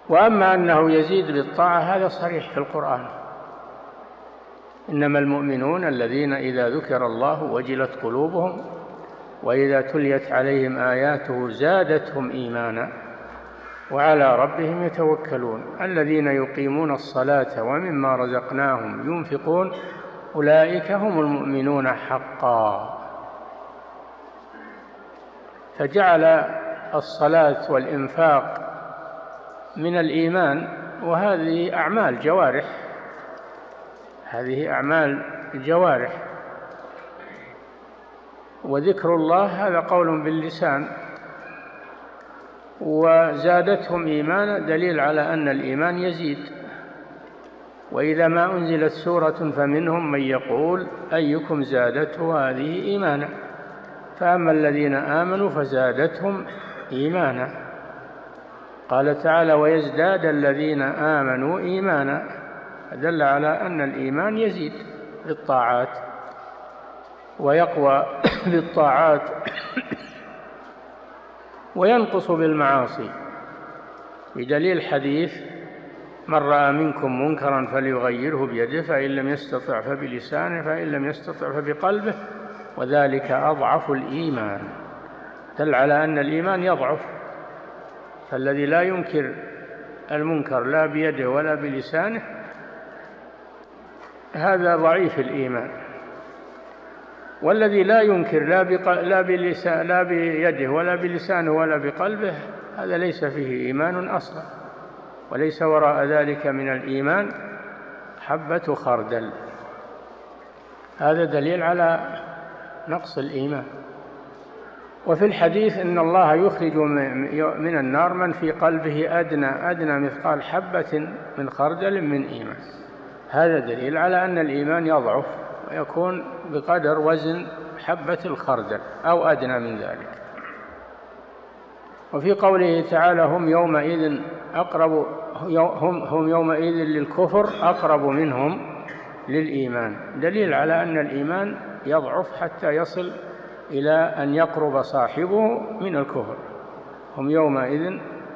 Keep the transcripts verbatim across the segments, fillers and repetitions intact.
وأما أنه يزيد بالطاعة هذا صريح في القرآن: إنما المؤمنون الذين إذا ذكر الله وجلت قلوبهم وإذا تليت عليهم آياته زادتهم إيمانا وعلى ربهم يتوكلون الذين يقيمون الصلاة ومما رزقناهم ينفقون أولئك هم المؤمنون حقا. فجعل الصلاة والإنفاق من الإيمان، وهذه أعمال جوارح، هذه أعمال جوارح. وذكر الله هذا قول باللسان. وزادتهم إيمانا دليل على أن الإيمان يزيد. وإذا ما أنزلت سورة فمنهم من يقول أيكم زادته هذه إيمانا، فأما الذين آمنوا فزادتهم إيمانا. قال تعالى: ويزداد الذين آمنوا إيمانا، دل على أن الإيمان يزيد بالطاعات ويقوى بالطاعات وينقص بالمعاصي، بدليل حديث: من رأى منكم منكرا فليغيره بيده فإن لم يستطع فبلسانه فإن لم يستطع فبقلبه وذلك أضعف الإيمان. دل على أن الإيمان يضعف، فالذي لا ينكر المنكر لا بيده ولا بلسانه هذا ضعيف الإيمان، والذي لا ينكر لا, لا, بلسان لا بيده ولا بلسانه ولا بقلبه هذا ليس فيه إيمان أصلا، وليس وراء ذلك من الإيمان حبة خردل. هذا دليل على نقص الإيمان. وفي الحديث إن الله يخرج من النار من في قلبه أدنى أدنى مثقال حبة من خردل من إيمان. هذا دليل على أن الإيمان يضعف ويكون بقدر وزن حبة الخردل أو أدنى من ذلك. وفي قوله تعالى: هم يومئذ أقرب هم, هم يومئذ للكفر أقرب منهم للإيمان، دليل على أن الإيمان يضعف حتى يصل إلى أن يقرب صاحبه من الكفر. هم يومئذ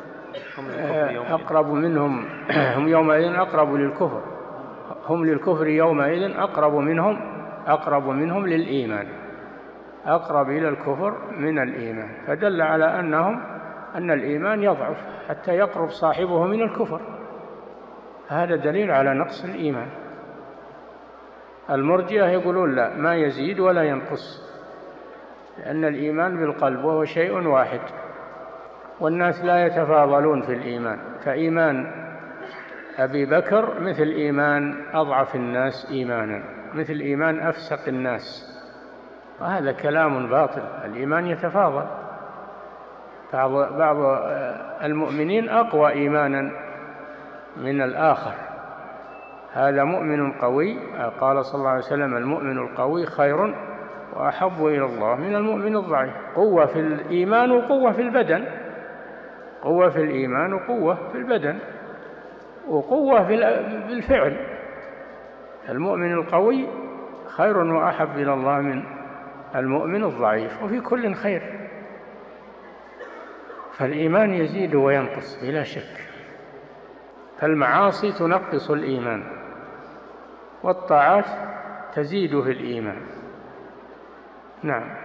أقرب منهم هم يومئذ أقرب للكفر هم للكفر يومئذ أقرب منهم أقرب منهم للإيمان، أقرب إلى الكفر من الإيمان، فدل على أنهم أن الإيمان يضعف حتى يقرب صاحبه من الكفر. هذا دليل على نقص الإيمان. المرجئة يقولون لا، ما يزيد ولا ينقص، لأن الإيمان بالقلب وهو شيء واحد، والناس لا يتفاضلون في الإيمان، فإيمان أبي بكر مثل إيمان أضعف الناس إيمانا، مثل إيمان أفسق الناس، وهذا كلام باطل. الإيمان يتفاضل، بعض المؤمنين أقوى إيمانا من الآخر. هذا مؤمن قوي، قال صلى الله عليه وسلم: المؤمن القوي خير وأحب إلى الله من المؤمن الضعيف. قوة في الإيمان وقوة في البدن، قوة في الإيمان وقوة في البدن وقوة في الفعل. المؤمن القوي خير وأحب إلى الله من المؤمن الضعيف، وفي كل خير. فالإيمان يزيد وينقص بلا شك، فالمعاصي تنقص الإيمان والطاعات تزيد في الإيمان. نعم.